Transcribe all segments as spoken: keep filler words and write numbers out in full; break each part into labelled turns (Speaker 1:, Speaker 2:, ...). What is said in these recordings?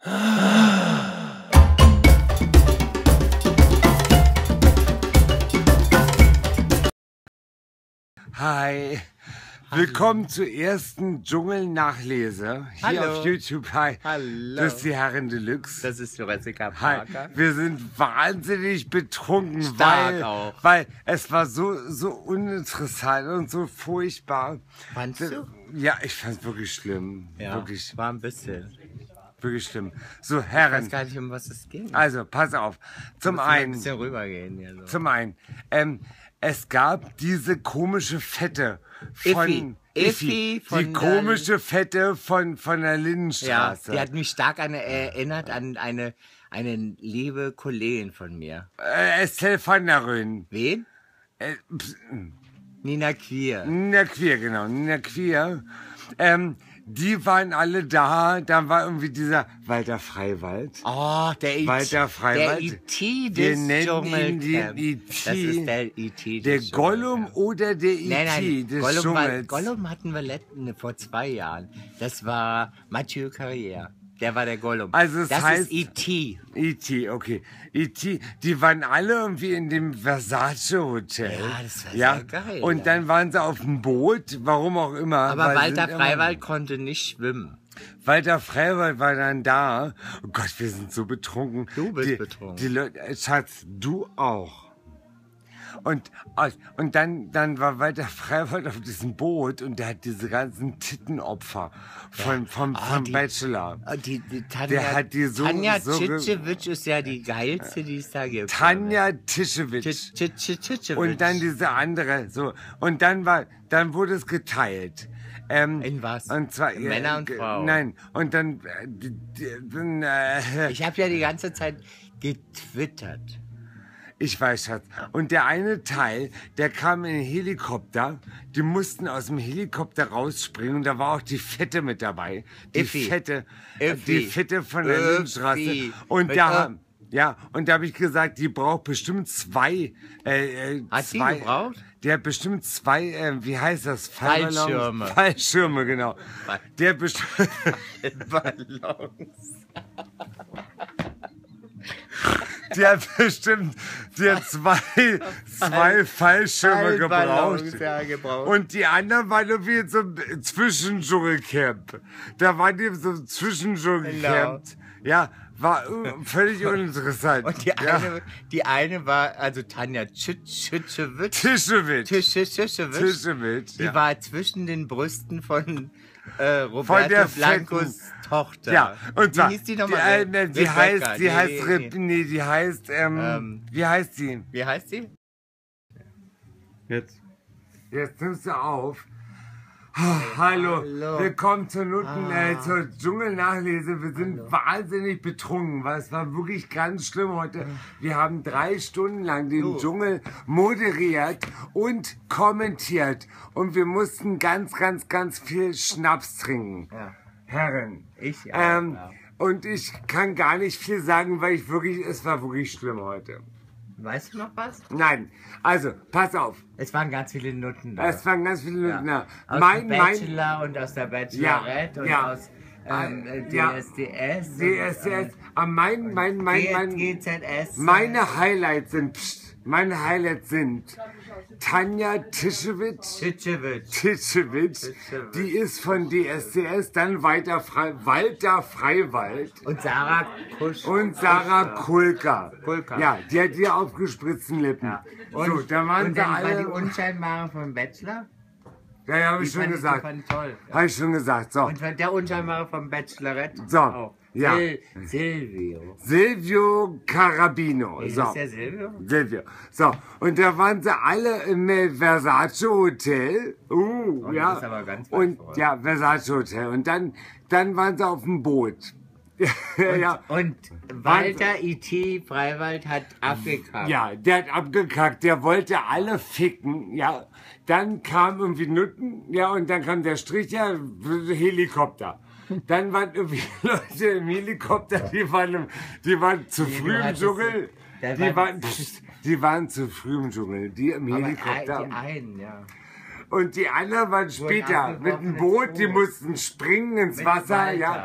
Speaker 1: Hi, willkommen zur ersten Dschungelnachlese hier
Speaker 2: Hallo.
Speaker 1: auf YouTube. Hi,
Speaker 2: Hallo.
Speaker 1: das ist die Herren Deluxe.
Speaker 2: Das ist Jurassica
Speaker 1: Hi,
Speaker 2: Parker.
Speaker 1: wir sind wahnsinnig betrunken,
Speaker 2: Stark
Speaker 1: weil,
Speaker 2: auch.
Speaker 1: weil es war so, so uninteressant und so furchtbar.
Speaker 2: Fandst du?
Speaker 1: Ja, ich fand es wirklich schlimm.
Speaker 2: Ja,
Speaker 1: Wirklich,
Speaker 2: war ein bisschen.
Speaker 1: wirklich schlimm. So,
Speaker 2: Ich weiß
Speaker 1: Herren,
Speaker 2: gar nicht, um was es ging.
Speaker 1: also pass auf. Zum
Speaker 2: Müssen wir ein
Speaker 1: einen,
Speaker 2: bisschen rübergehen hier so.
Speaker 1: zum einen, ähm, es gab diese komische Fette von
Speaker 2: Effi. Effi von
Speaker 1: die
Speaker 2: der-
Speaker 1: komische Fette von, von der
Speaker 2: Ja,
Speaker 1: Lindenstraße.
Speaker 2: die hat mich stark an, erinnert an eine, eine liebe Kollegin von mir.
Speaker 1: äh, Estelle van der Rön.
Speaker 2: Wen?
Speaker 1: Äh, pst,
Speaker 2: Nina Queer.
Speaker 1: Nina Queer, genau. Nina Queer. Ähm, die waren alle da. Dann war irgendwie dieser Walter Freiwald.
Speaker 2: Oh, der E T.
Speaker 1: Walter Freiwald.
Speaker 2: Der E T
Speaker 1: Wir
Speaker 2: des
Speaker 1: nennen ihn den
Speaker 2: Dschungelcamps.
Speaker 1: E T.
Speaker 2: Das ist der E T
Speaker 1: Der
Speaker 2: des
Speaker 1: Gollum
Speaker 2: Dschungelcamps.
Speaker 1: oder der E T
Speaker 2: Nein, nein,
Speaker 1: des
Speaker 2: Gollum, war,
Speaker 1: Dschungels?
Speaker 2: Gollum hatten wir letzten, vor zwei Jahren. Das war Mathieu Carrière. Der war der Gollum.
Speaker 1: Also es
Speaker 2: das
Speaker 1: heißt-
Speaker 2: ist E T.
Speaker 1: E T, okay. E T, die waren alle irgendwie in dem Versace Hotel.
Speaker 2: Ja, das war
Speaker 1: ja?
Speaker 2: sehr geil,
Speaker 1: Und
Speaker 2: ja.
Speaker 1: dann waren sie auf dem Boot, warum auch immer.
Speaker 2: Aber
Speaker 1: weil
Speaker 2: Walter
Speaker 1: sind immer-
Speaker 2: Freiwald konnte nicht schwimmen.
Speaker 1: Walter Freiwald war dann da. Oh Gott, wir sind so betrunken.
Speaker 2: Du bist
Speaker 1: die,
Speaker 2: betrunken.
Speaker 1: Die Leute, äh, Schatz, du auch. Und, und dann, dann war Walter Freiwald auf diesem Boot und der hat diese ganzen Tittenopfer von, vom,
Speaker 2: Ah,
Speaker 1: vom
Speaker 2: die-
Speaker 1: Bachelor.
Speaker 2: Ah, Die, die Tanja,
Speaker 1: Der hat die so-
Speaker 2: Tanja
Speaker 1: so ge-
Speaker 2: Tschitschewitsch ist ja die geilste, die es da gibt.
Speaker 1: Tanja Tischewitsch.
Speaker 2: Tsch- Tsch- Tschitschewitsch.
Speaker 1: Und dann diese andere, so. Und dann war, dann wurde es geteilt. Ähm,
Speaker 2: In was?
Speaker 1: Und zwar,
Speaker 2: In Männer und
Speaker 1: äh,
Speaker 2: Frauen?
Speaker 1: Nein. Und dann, äh, die- die- dann, äh,
Speaker 2: Ich habe ja die ganze Zeit getwittert.
Speaker 1: ich weiß, Schatz. Und der eine Teil, der kam in den Helikopter. Die mussten aus dem Helikopter rausspringen. Und da war auch die Fette mit dabei. Die
Speaker 2: Effi.
Speaker 1: Fette.
Speaker 2: Effi.
Speaker 1: Die Fette von der
Speaker 2: Effi.
Speaker 1: Lindenstraße. Und
Speaker 2: Mit
Speaker 1: da,
Speaker 2: Ö.
Speaker 1: ja, und da habe ich gesagt, die braucht bestimmt zwei. Äh, äh,
Speaker 2: Hat sie
Speaker 1: zwei,
Speaker 2: gebraucht?
Speaker 1: Der hat bestimmt zwei, äh, wie heißt das? Fallballons?
Speaker 2: Fallschirme.
Speaker 1: Fallschirme, genau.
Speaker 2: Fall-
Speaker 1: Der bestimmt.
Speaker 2: Ballons.
Speaker 1: Die hat bestimmt, die hat zwei, zwei Fallschirme
Speaker 2: Fallballons,
Speaker 1: gebraucht.
Speaker 2: ja, gebraucht.
Speaker 1: Und die anderen waren irgendwie in so einem Zwischendschungelcamp. Da waren die in so einem Zwischendschungelcamp. Ja, war äh, völlig uninteressant.
Speaker 2: Und die
Speaker 1: ja.
Speaker 2: eine, die eine war, also Tanja Tschitschewitsch.
Speaker 1: Tischewitsch.
Speaker 2: Tschitschewitsch.
Speaker 1: Tischewitsch,
Speaker 2: Die
Speaker 1: ja.
Speaker 2: war zwischen den Brüsten von äh,
Speaker 1: Von
Speaker 2: Roberto
Speaker 1: der
Speaker 2: Blancos
Speaker 1: fetten-
Speaker 2: Tochter.
Speaker 1: Ja, und zwar,
Speaker 2: Wie hieß die
Speaker 1: die,
Speaker 2: nochmal?
Speaker 1: äh, ne, die
Speaker 2: Rebecca.
Speaker 1: heißt, die
Speaker 2: Nee,
Speaker 1: heißt,
Speaker 2: nee,
Speaker 1: Re-
Speaker 2: nee.
Speaker 1: nee, die heißt, ähm,
Speaker 2: Ähm.
Speaker 1: wie heißt die?
Speaker 2: Wie heißt sie?
Speaker 1: Jetzt. Jetzt nimmst du auf. Oh, hallo.
Speaker 2: Hallo.
Speaker 1: Willkommen zur Nutten,
Speaker 2: Ah.
Speaker 1: äh, zur Dschungelnachlese. Wir sind wahnsinnig betrunken, weil es war wirklich ganz schlimm heute. Wir haben drei Stunden lang den
Speaker 2: Du.
Speaker 1: Dschungel moderiert und kommentiert. Und wir mussten ganz, ganz, ganz viel Schnaps trinken.
Speaker 2: Ja.
Speaker 1: Herren.
Speaker 2: Ich auch,
Speaker 1: Ähm,
Speaker 2: ja.
Speaker 1: Und ich kann gar nicht viel sagen, weil ich wirklich, es war wirklich schlimm heute.
Speaker 2: Weißt du noch was?
Speaker 1: Nein, also, pass auf.
Speaker 2: Es waren ganz viele Nutten da.
Speaker 1: Es waren ganz viele
Speaker 2: ja.
Speaker 1: Nutten da.
Speaker 2: Aus
Speaker 1: Mein,
Speaker 2: dem
Speaker 1: mein,
Speaker 2: Bachelor und aus der Bachelorette und
Speaker 1: ja.
Speaker 2: aus ähm, äh, D
Speaker 1: Ja.
Speaker 2: S D S.
Speaker 1: D S D S, aber mein, mein, mein, mein,
Speaker 2: G Z S.
Speaker 1: meine Highlights sind, pst, meine Highlights sind Tanja Tischewitsch.
Speaker 2: Tschitschewitsch.
Speaker 1: Tischewitsch,
Speaker 2: Tischewitsch.
Speaker 1: die ist von D S D S, dann weiter Frei, Walter Freiwald
Speaker 2: Und Sarah Kusch.
Speaker 1: und Sarah Kulka.
Speaker 2: Kulka.
Speaker 1: Ja, die hat die aufgespritzten Lippen.
Speaker 2: Ja. Und,
Speaker 1: so, da waren
Speaker 2: und
Speaker 1: sie
Speaker 2: dann war die
Speaker 1: alle.
Speaker 2: Unscheinbare vom Bachelor.
Speaker 1: Ja, ja, habe
Speaker 2: Die
Speaker 1: ich schon
Speaker 2: fand
Speaker 1: gesagt.
Speaker 2: Ich, die fand ich toll.
Speaker 1: Habe ich schon gesagt. So.
Speaker 2: Und der Unscheinbare vom Bachelorette.
Speaker 1: So,
Speaker 2: Auch.
Speaker 1: ja.
Speaker 2: Sil Silvio.
Speaker 1: Silvio Carabino.
Speaker 2: Ist
Speaker 1: So.
Speaker 2: das der Silvio?
Speaker 1: Silvio. So, und da waren sie alle im äh, Versace Hotel. Uh,
Speaker 2: Oh, das
Speaker 1: ja.
Speaker 2: ist aber ganz weit
Speaker 1: und
Speaker 2: vor.
Speaker 1: ja, Versace Hotel. Und dann, dann waren sie auf dem Boot. ja.
Speaker 2: Und Walter I T Freiwald hat abgekackt.
Speaker 1: Ja, der hat abgekackt, der wollte alle ficken, ja. Dann kam irgendwie Nutten, ja, und dann kam der Stricher, Helikopter. Dann waren irgendwie Leute im Helikopter, die waren, im, die waren zu
Speaker 2: Nee, du
Speaker 1: früh im
Speaker 2: hattest-
Speaker 1: Dschungel.
Speaker 2: da
Speaker 1: Die
Speaker 2: waren-
Speaker 1: waren, pst, die waren zu früh im Dschungel, die im
Speaker 2: Aber
Speaker 1: Helikopter.
Speaker 2: die einen, ja.
Speaker 1: Und die anderen waren später mit dem
Speaker 2: abgeworfen
Speaker 1: Boot,
Speaker 2: ins
Speaker 1: die
Speaker 2: Boot.
Speaker 1: mussten springen ins
Speaker 2: Mit
Speaker 1: Wasser,
Speaker 2: Walter.
Speaker 1: ja.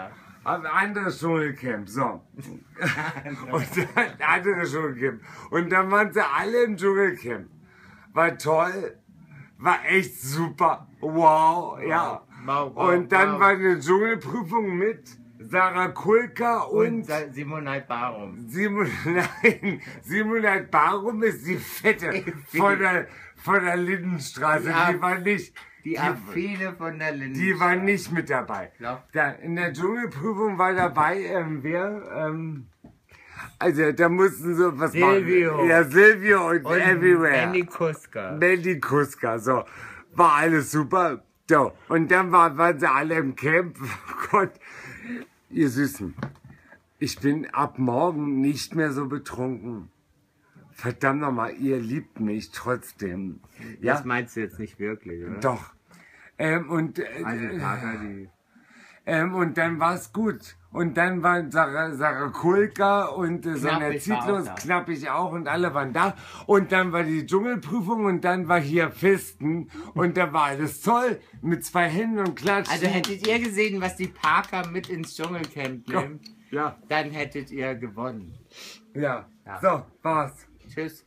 Speaker 1: Ein anderes Dschungelcamp, so. Und dann, anderes Dschungelcamp. Und dann waren sie alle im Dschungelcamp. War toll, war echt super, wow, ja.
Speaker 2: Wow, wow,
Speaker 1: Und dann
Speaker 2: wow.
Speaker 1: war eine Dschungelprüfung mit Sarah Kulka und,
Speaker 2: Und Simonai Barum.
Speaker 1: Simon, nein, Simonai Barum ist die Fette von der, von der Lindenstraße,
Speaker 2: Ja.
Speaker 1: die war nicht,
Speaker 2: Die Affine von der Linde.
Speaker 1: die war nicht mit dabei.
Speaker 2: Ja.
Speaker 1: Da, in der Dschungelprüfung war dabei, ähm, wer, ähm, also da mussten so was
Speaker 2: Silvio.
Speaker 1: machen. Ja, Silvio und,
Speaker 2: Und
Speaker 1: Everywhere.
Speaker 2: Andy Kuska.
Speaker 1: Melly Kuska, so. War alles super. So. Und dann war, waren sie alle im Camp. Oh Gott. Ihr Süßen. Ich bin ab morgen nicht mehr so betrunken. Verdammt nochmal, ihr liebt mich trotzdem. Ja,
Speaker 2: Das meinst du jetzt nicht wirklich, oder?
Speaker 1: doch. Ähm, und, äh,
Speaker 2: Also Parker, die...
Speaker 1: ähm, und dann war's gut. Und dann waren Sarah, Sarah Kulka und äh, Sonja
Speaker 2: Knappig war
Speaker 1: Zietlos,
Speaker 2: auch da.
Speaker 1: Knappig auch und alle waren da. Und dann war die Dschungelprüfung und dann war hier Fisten und da war alles toll mit zwei Händen und Klatschen.
Speaker 2: Also hättet ihr gesehen, was die Parker mit ins Dschungelcamp
Speaker 1: Ja.
Speaker 2: nimmt,
Speaker 1: Ja,
Speaker 2: dann hättet ihr gewonnen.
Speaker 1: ja.
Speaker 2: Ja.
Speaker 1: So, war's.
Speaker 2: Tschüss.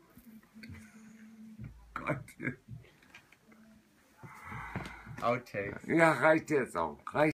Speaker 1: Gott.
Speaker 2: Outtakes.
Speaker 1: Ja, reicht jetzt auch. Reicht.